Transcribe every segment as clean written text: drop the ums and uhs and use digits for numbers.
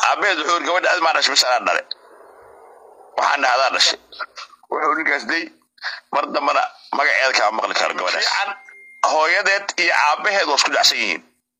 aabeed wuxuu gabadha aad ma dhashay bisha dhale waxaan dhahdaa dhashay wuxuu ninkaas day mar dambana magaceeda ka maqli karo gabadhaas hooyadeed iyo aabaheed waa isku dhacsan yihiin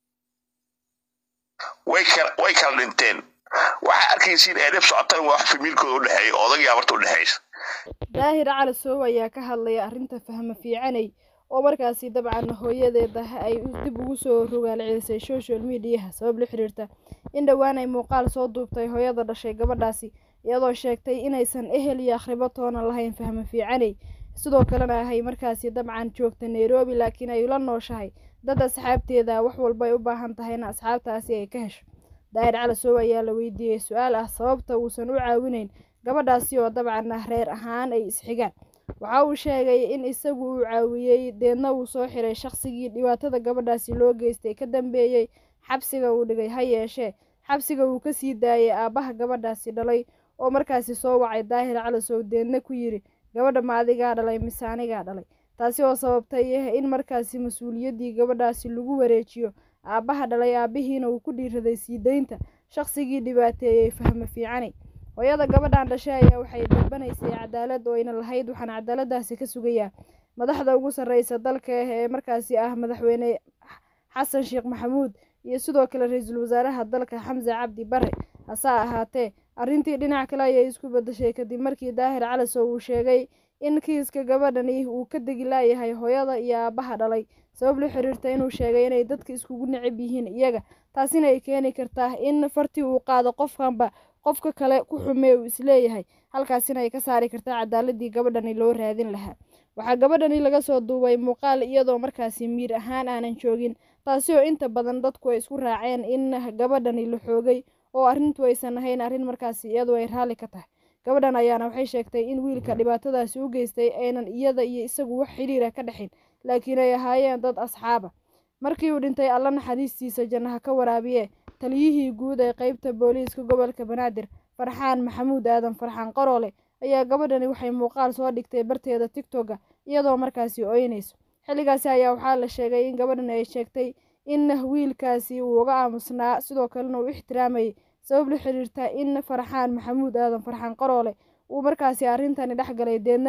way kala dhinteen waxa arkaysiin ee dhib socotan waa wax familkooda u dhaxeeyo odagii abarta u dhaxeeysa daahir cali soow ayaa ka hadlaya arrinta fahma fiicanay oo markaasi dabcan hooyadeeda ay dib ugu soo rogaal celisay social media sabab la xiriirta in dhawaan ay muuqaal soo duubtay hooyada dhashay gabadhaasi iyadoo sheegtay inaysan ehel iyo akhribo toona lahayn fahma fiicanay sidoo kalena ahay markaasi dabcan joogta Nairobi laakiin ay la nooshahay dad asxaabteeda wax walba ay u baahan tahayna asxaabtaasi ay ka hesho daahir cali soow ayaa la weydiiyay su'aal ah sababta uusan u caawinayn gabadhaasi oo dabcan reer ahaan ay isxigaan waxa uu sheegay in isagu uu caawiyay deedna uu soo xiray shakhsigii dhibaatada gabadhaasi loo geystay ka dambeeyay xabsiga uu dhigay ha yeeshee xabsiga uu ka sii daayay aabaha gabadhaasi dhalay oo markaasi soo wacay daahir cali soow deedna ku yiri gabadha ma adigaa dhalay mise anigaa dhalay taasi oo sababtay in markaasi mas'uuliyadii gabadhaasi lagu wareejiyo aabaha dhalay aabihiina uu ku dhiiraday sii deynta shakhsigii dhibaateeyay fahma fiicanay hooyada gabadhan dhashay ayaa waxay dalbanaysay cadaalad oo ayna lahayd waxaan cadaaladaasi ka sugayaa madaxda ugu sarreysa dalka ee markaasi ah madaxweyne xasan sheekh maxamuud iyo sidoo kale ra'iisul wasaaraha dalka xamse cabdi bare hase ahaatee arrintii dhinac kale ayay isku bedeshay kadib markii daahir cali soow uu sheegay in kiiska gabadhani uu ka degi laayahay hooyada iyo aabaha dhalay sabab la xiriirta inuu sheegay inay dadka iskugu neceb yihiin iyaga taasina ay keeni kartaa in fartii uu qaado qofkanba qofka kale ku xumee uu isleeyahay halkaasina ay ka saari kartaa cadaaladii gabadhani loo raadin lahaa waxaa gabadhani laga soo duubay muuqaal iyadoo markaasi miir ahaan aanan joogin taasi oo inta badan dadku ay isku raaceen in gabadhani la xoogay oo arrintu aysan ahayn arrin markaasi iyadoo ay raalli ka tahay gabadhan ayaana waxay sheegtay in wiilka dhibaatadaasi u geystay aynan iyada iyo isagu wax xiriira ka dhaxin laakiin ay ahaayeen dad asxaaba markii uu dhintay alla naxariistiisa jannaha ka waraabiye taliyihii guud ee qaybta booliiska gobolka banaadir farxaan maxamuud aadan farxaan qaroole ayaa gabadhani waxay muuqaal soo dhigtay barteeda tiktoka iyadoo markaasi ooynayso xilligaasi ayaa waxaa la sheegay in gabadhani ay sheegtay in wiilkaasi uu uga aamusnaa sidoo kalena uu ixtiraamayay sabab la xiriirta in farxaan maxamuud aadan farxaan qaroole uu markaasi arrintani dhexgalay deedna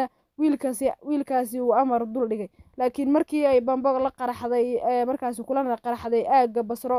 wiilkaasi uu amar dul dhigay laakiin markii ay bambo la qaraxday markaasi kulana qaraxday aagga basro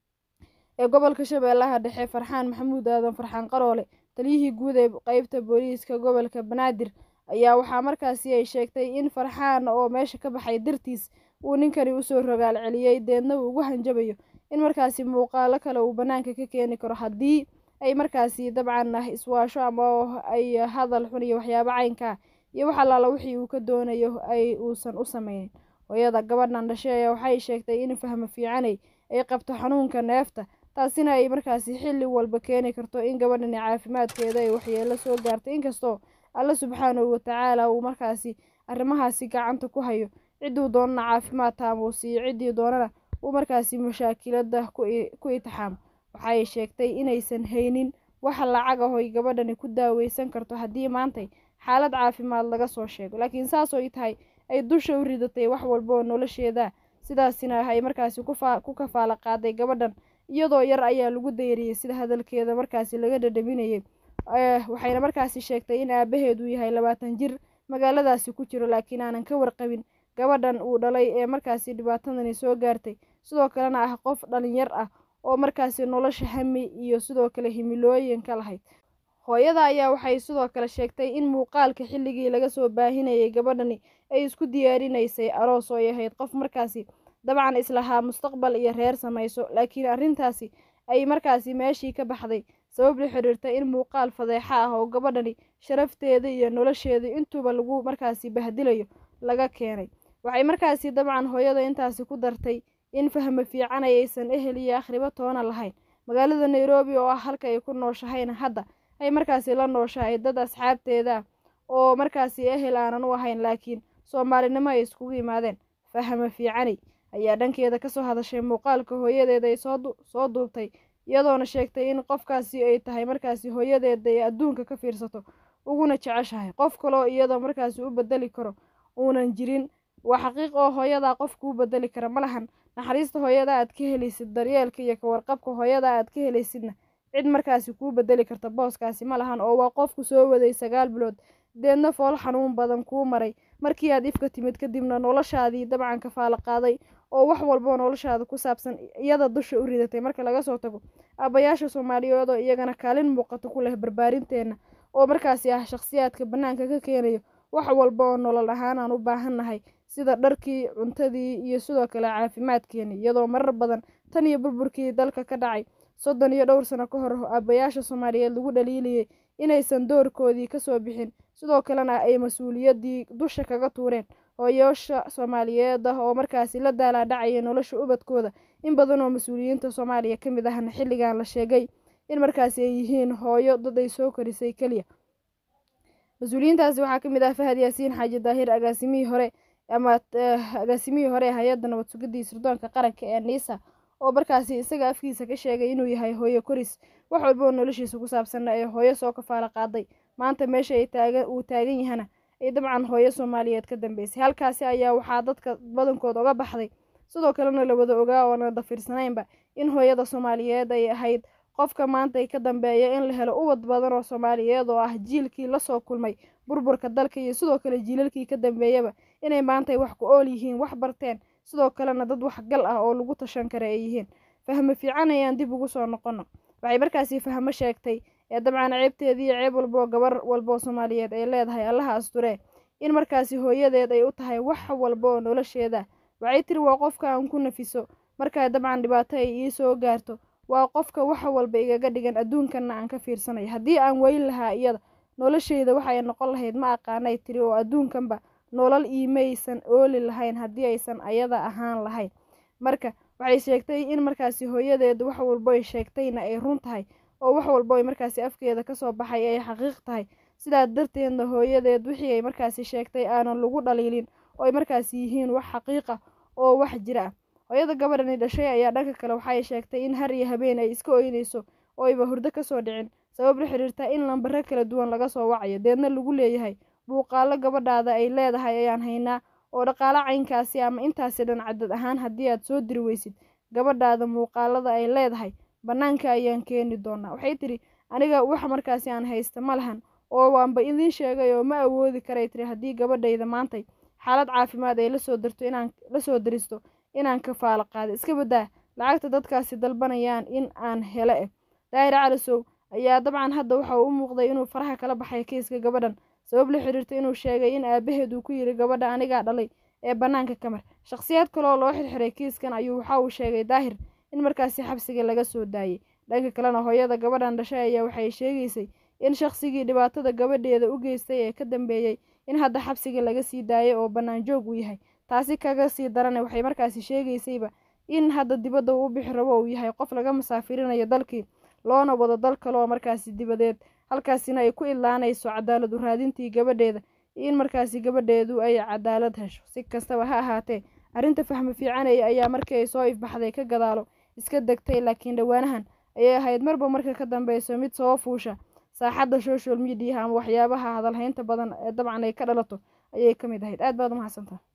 ee gobolka shabeellaha dhexe farxaan maxamuud aadan farxaan qaroole taliyihii guud ee qaybta booliiska gobolka banaadir ayaa waxaa markaasi ay sheegtay in farxaan oo meesha ka baxay dartiis uu ninkani usoo rogaal celiyey deedna uu ugu hanjabayo in markaasi muuqaalo kale uu banaanka ka keeni karo haddii ay markaasi dabcan iswaasho ama ay hadal xun iyo waxyaabo caynkaa iyo wax allaala wixii uu ka doonayo ay uusan u sameynin hooyada gabadhan dhashay ayaa waxay sheegtay in fahma fiicanay ay qabto xanuunka neefta taasina ay markaasi xilli walba keeni karto in gabadhani caafimaadkeeda ay waxyeelo soo gaartay inkastoo alla subxaanahu watacaala uu markaasi arrimahaasi gacanta ku hayo cidduu doonana caafimaad taamuu siiyo ciddii doonana uu markaasi mashaakilada ku itixaamo waxay sheegtay inaysan haynin wax lacag ah oo gabadhani ku daaweysan karto haddii maantay xaalad caafimaad laga soo sheego laakiin saas oo tahay ay dusha u ridatay wax walba oo nolosheeda sidaasina ay markaasi ku kafaala qaaday gabadhan iyadoo yar ayaa lagu dayriyay sida hadalkeeda markaasi laga dhadhaminayay waxayna markaasi sheegtay in aabaheedu yahay 20 jir magaaladaasi ku jiro laakiin aanan ka warqabin gabadhan uu dhalay ee markaasi dhibaatadani soo gaartay sidoo kalena ah qof dhalinyar ah oo markaasi nolosha hami iyo sidoo kale himilooyin ka lahayd hooyada ayaa waxay sidoo kale sheegtay in muuqaalka xilligii laga soo baahinayay gabadhani ay isku diyaarinaysay aroos oo ay ahayd qof markaasi dabcan islahaa mustaqbal iyo reer samayso laakiin arrintaasi ay markaasi meeshii ka baxday sabab la xiriirta in muuqaal fadeexa ah oo gabadhani sharafteeda iyo nolosheeda intuba lagu markaasi bahdilayo laga keenay waxay markaasi dabcan hooyada intaasi ku dartay in fahma fiican aysan ehel iyo akhribo toona lahayn magaalada Nairobi oo ah halka ay ku nooshahayna hadda ay markaasi la nooshahay dad asxaabteeda oo markaasi ehel aanan u ahayn laakiin Soomaalinimo ay iskugu yimaadeen fahma fiican ayaa dhankeeda ka soo hadashay muuqaalka hooyadeeda ay soo duubtay iyadoona sheegtay in qofkaasi ay tahay markaasi hooyadeeda ay adduunka ka fiirsato uguna jeceshahay qof kale iyadoo markaasi u bedeli karo uunan jirin waa xaqiiq oo hooyada qofku u bedeli kara malahan naxariista hooyada aad ka helaysid daryeelka iyo ka warqabka hooyada aad ka helaysidna cid markaasi kuu bedeli karta booskaasi ma lahan oo waa qofku soo waday 9 bilood deedna fool xanuun badan kuu maray markii aad ifka timid kadibna noloshaadii dabcan kafaalo qaaday oo wax walba noloshaada ku saabsan iyada dusha u ridatay marka laga soo tago aabayaasha Soomaaliyeed oo iyagana kaalin muuqato ku leh barbaarinteena oo markaasi ah shakhsiyaadka banaanka ka keenayo wax walba oo nolol ahaan aan u baahannahay sida dharkii cuntadii iyo sidoo kale caafimaadkeena iyadoo marar badan tan iyo burburkii dalka ka dhacay 32 sano ka hor aabayaasha Soomaaliyeed lagu dhaliiliyay inaysan doorkoodii ka soo bixin sidoo kalena ay mas'uuliyadii dusha kaga tuureen hooyosha Soomaaliyeed oo markaasi la daala dhacay nolosha ubadkooda in badan oo mas'uuliyiinta Soomaaliya kamid ahna xilligan la sheegay in markaasi ay yihiin hooyo dad ay soo korisay kaliya mas'uuliyiintaasi waxaa kamid ah Fahad Yaasiin Xaaji Daahir agaasimihii hore hay'adda nabad sugidda sirdoonka qaranka ee NISA oo markaasi isaga afkiisa ka sheegay inuu yahay hooyo koris wax walba oo noloshiisa ku saabsan ay hooyo soo kafaala qaaday maanta meesha ay taagan yahana ay dabcan hooyo Soomaaliyeed ka dambeysay halkaasi ayaa waxaa dadka badankood uga baxday sidoo kalena la wada ogaa oo aan dafiirsanaynba in hooyada Soomaaliyeed ay ahayd qofka maanta ay ka dambeeya in la helo ubad badan oo Soomaaliyeed oo ah jiilkii la soo kulmay burburka dalka iyo sidoo kale jiilalkii ka dambeeyaba inay maanta wax ku ool yihiin wax barteen sidoo kalena dad wax gal ah oo lagu tashan kara ay yihiin fahmo fiican ayaan dib ugu soo noqono waxay markaasi fahmo sheegtay ee dabcan ceebteedii ceeb walba gabar walba Soomaaliyeed ay leedahay Allaha asture in markaasi hooyadeed ay u tahay wax walba oo nolosheeda waxay tiri waa qofka aan ku nafiso marka dabcan dhibaato ay ii soo gaarto waa qofka wax walba igaga dhigan adduunkana aan ka fiirsanay haddii aan weyn lahaa iyada nolosheyda waxay noqon lahayd ma aqaanay tiri oo adduunkanba nolol iimaysan ooli lahayn haddii aysan ayada ahaan lahayn marka waxay sheegtay in markaasi hooyadeed wax walba ay sheegtayna ay run tahay oo wax walba ay markaasi afkeeda ka soo baxay ay xaqiiq tahay sidaa darteedna hooyadeed wixii ay markaasi sheegtay aanan lagu dhaliilin oo ay markaasi yihiin wax xaqiiqa oo wax jira ah hooyada gabadhani dhashay ayaa dhanka kale waxay sheegtay in har iyo habeen ay iska ooynayso oo ayba hurdo ka soo dhicin sabab la xiriirta in lambaro kala duwan laga soo wacayo deedna lagu leeyahay buuqaalo gabadhaada ay leedahay ayaan haynaa oo dhaqaale caynkaasi ama intaasi dhan cadad ahaan haddii aad soo diri weysid gabadhaada muuqaalada ay leedahay banaanka ayaan keeni doonaa waxay tiri aniga wax markaasi aan haysta ma lahan oo waanba idiin sheegay oo ma awoodi karay tiri haddii gabadhayda maantay xaalad caafimaad ay la soo daristo inaan kafaalo qaado iska badaa lacagta dadkaasi dalbanayaan in aan hele Daahir Calasow ayaa dabcan hadda waxa uu u muuqday inuu faraha kala baxay kiiska gabadhan sabab la xiriirta inuu sheegay in aabaheed uu ku yiri gabadha aniga dhalay ee banaanka kamar shakhsiyaad kale oo loo xirxiray kiiskan ayuu waxa uu sheegay Daahir in markaasi xabsiga laga soo daayay dhanka kalena hooyada gabadhan dhashay ayaa waxay sheegaysay in shakhsigii dhibaatada gabadheeda u geystay ee ka dambeeyay in hadda xabsiga laga sii daayay oo banaan joog u yahay taasi kaga sii daran waxay markaasi sheegaysayba in hadda dibadda uu bixi rabo uu yahay qof laga masaafirinayo dalkii loona wado dal kale oo markaasi dibadeed halkaasina ay ku ilaanayso cadaalad u raadintii gabadheeda in markaasi gabadheedu ay cadaalad hesho si kastaba ha ahaatee arrinta fahmo fiican ayaa markii ay soo ifbaxday ka gadaalo iska degtay laakiin dhawaanahan ayay ahayd marba marka ka dambeyso mid soo fuusha saaxadda social media ama waxyaabaha hadalhaynta badan ee dabcan ay ka dhalato ayay ka mid ahayd aad baad u mahadsantahay